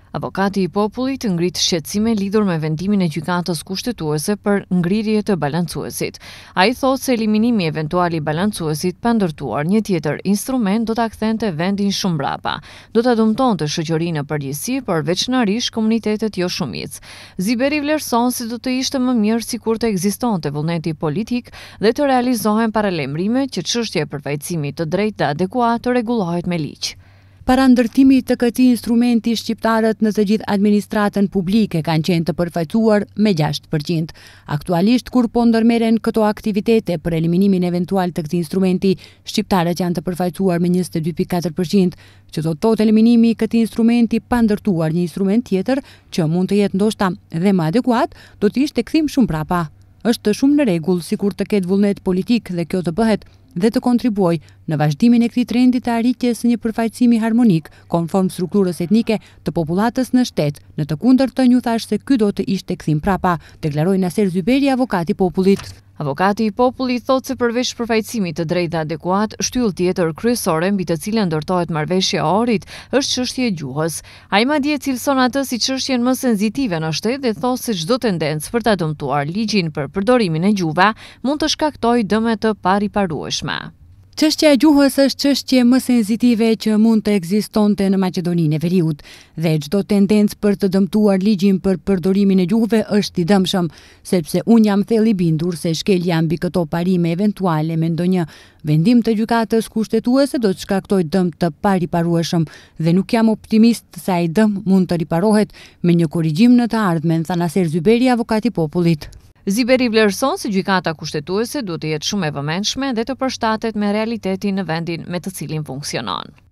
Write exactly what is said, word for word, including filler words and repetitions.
Avokati i popullit ngrit shqetësime lidhur me vendimin e gjykatës kushtetuese për ngrirje të balancuesit. Ai thotë se eliminimi eventual i balancuesit pa ndërtuar një tjetër instrument do ta kthente vendin shumë mbrapa. Do ta dëmtonte shoqërinë në përgjithësi, por veçanërisht komunitetet jo shumicë. Ziberi vlerëson se do të ishte më mirë sikur të ekzistonte vullneti politik dhe të realizohen paralajmërime që çështja e përfaqësimit të drejtë dhe adekuat të rregullohet me ligj. Para ndërtimit të këtij instrumenti, shqiptarët në të gjithë administratën publike kanë qenë të përfaqësuar me gjashtë përqind. Aktualisht, kur po ndërmerren këto aktivitete për eliminimin eventual të këtij instrumenti, shqiptarët janë të përfaqësuar me njëzet e dy pikë katër përqind, që do të thotë eliminimi i këtij instrumenti pa ndërtuar një instrument tjetër që mund të jetë ndoshta dhe më adekuat, do të ishte kthim shumë prapa. Është shumë në rregull sikur të ketë vullnet politik dhe kjo të bëhet dhe të kontribuoj në vazhdimin e këtij trendi të arritjes së një përfaqësimi harmonik konform strukturës etnike të popullatës në shtet. Në të kundërtën, ju thash se ky do të ishte kthim prapa, deklaroi Naser Zyberi, avokati i popullit. Avokati i popullit thotë se përveç përfaqësimit të drejtë dhe adekuat, shtyllë tjetër kryesore mbi të cilën ndërtohet marrëveshja e orit është çështja e gjuhës. Ai madje cilëson atë si çështjen më senzitive në shtet dhe thotë se çdo tendencë për ta dëmtuar ligjin për përdorimin e gjuhëve mund të shkaktojë dëme të pariparueshme. Çështja e gjuhës është çështje më senzitive që mund të ekzistonte në Maqedoninë e Veriut dhe çdo tendencë për të dëmtuar ligjin për përdorimin e gjuhëve është i dëmshëm, sepse unë jam thellë i bindur se shkelja mbi këto parime eventuale me ndonjë vendim të gjykatës kushtetuese do të shkaktojë dëm të pariparueshëm dhe nuk jam optimist se ai dëm mund të riparohet me një korrigjim në të ardhmen, tha Naser Zyberi, avokati i popullit. Ziberi vlerëson se gjykata kushtetuese duhet të jetë shumë e vëmendshme dhe të përshtatet me realitetin në vendin me të cilin funksionon.